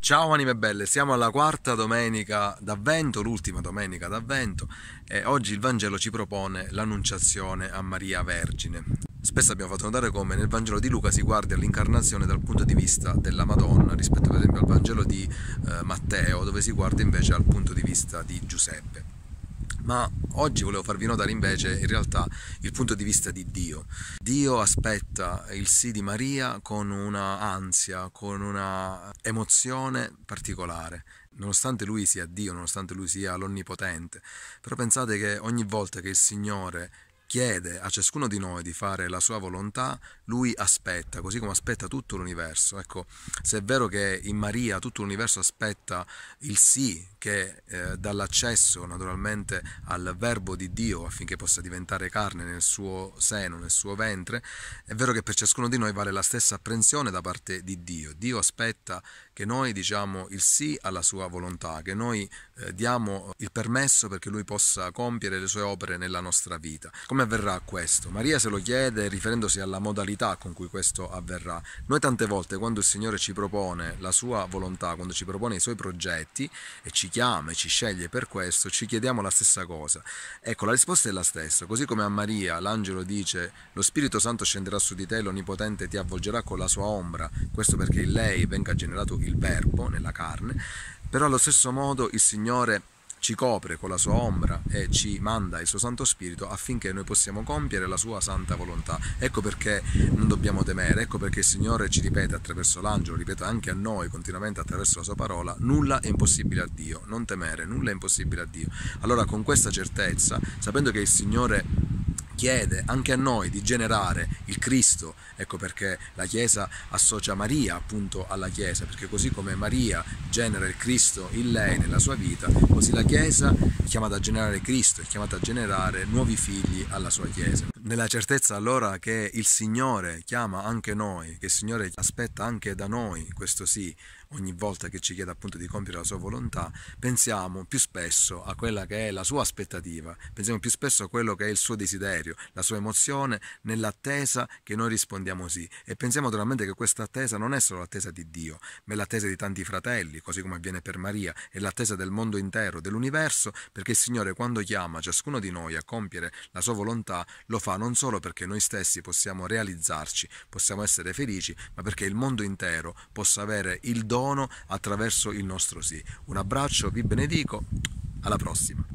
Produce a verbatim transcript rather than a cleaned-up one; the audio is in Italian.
Ciao anime belle, siamo alla quarta domenica d'Avvento, l'ultima domenica d'Avvento, e oggi il Vangelo ci propone l'Annunciazione a Maria Vergine. Spesso abbiamo fatto notare come nel Vangelo di Luca si guardi all'incarnazione dal punto di vista della Madonna rispetto per esempio al Vangelo di eh, Matteo, dove si guarda invece al punto di vista di Giuseppe. Ma oggi volevo farvi notare invece in realtà il punto di vista di Dio. Dio aspetta il sì di Maria con una ansia, con una emozione particolare, nonostante lui sia Dio, nonostante lui sia l'Onnipotente. Però pensate che ogni volta che il Signore chiede a ciascuno di noi di fare la sua volontà, lui aspetta, così come aspetta tutto l'universo. Ecco, se è vero che in Maria tutto l'universo aspetta il sì che eh, dà l'accesso naturalmente al verbo di Dio affinché possa diventare carne nel suo seno, nel suo ventre, è vero che per ciascuno di noi vale la stessa apprensione da parte di Dio. Dio aspetta che noi diciamo il sì alla sua volontà, che noi eh, diamo il permesso perché lui possa compiere le sue opere nella nostra vita. Come avverrà questo? Maria se lo chiede riferendosi alla modalità con cui questo avverrà. Noi tante volte quando il Signore ci propone la sua volontà, quando ci propone i suoi progetti e ci chiama e ci sceglie per questo, ci chiediamo la stessa cosa. Ecco, la risposta è la stessa. Così come a Maria l'angelo dice: lo Spirito Santo scenderà su di te, l'Onnipotente ti avvolgerà con la sua ombra, questo perché in lei venga generato il verbo nella carne, però allo stesso modo il Signore ci copre con la sua ombra e ci manda il suo Santo Spirito affinché noi possiamo compiere la sua santa volontà. Ecco perché non dobbiamo temere, ecco perché il Signore ci ripete attraverso l'angelo, ripete anche a noi continuamente attraverso la sua parola: nulla è impossibile a Dio, non temere, nulla è impossibile a Dio. Allora con questa certezza, sapendo che il Signore chiede anche a noi di generare il Cristo, ecco perché la Chiesa associa Maria appunto alla Chiesa, perché così come Maria genera il Cristo in lei, nella sua vita, così la Chiesa è chiamata a generare Cristo, è chiamata a generare nuovi figli alla sua Chiesa. Nella certezza allora che il Signore chiama anche noi, che il Signore aspetta anche da noi questo sì, ogni volta che ci chiede appunto di compiere la sua volontà, pensiamo più spesso a quella che è la sua aspettativa, pensiamo più spesso a quello che è il suo desiderio, la sua emozione, nell'attesa che noi rispondiamo sì. E pensiamo naturalmente che questa attesa non è solo l'attesa di Dio, ma è l'attesa di tanti fratelli, così come avviene per Maria, è l'attesa del mondo intero, dell'universo, perché il Signore quando chiama ciascuno di noi a compiere la sua volontà, lo fa non solo perché noi stessi possiamo realizzarci, possiamo essere felici, ma perché il mondo intero possa avere il dono attraverso il nostro sì. Un abbraccio, vi benedico, alla prossima.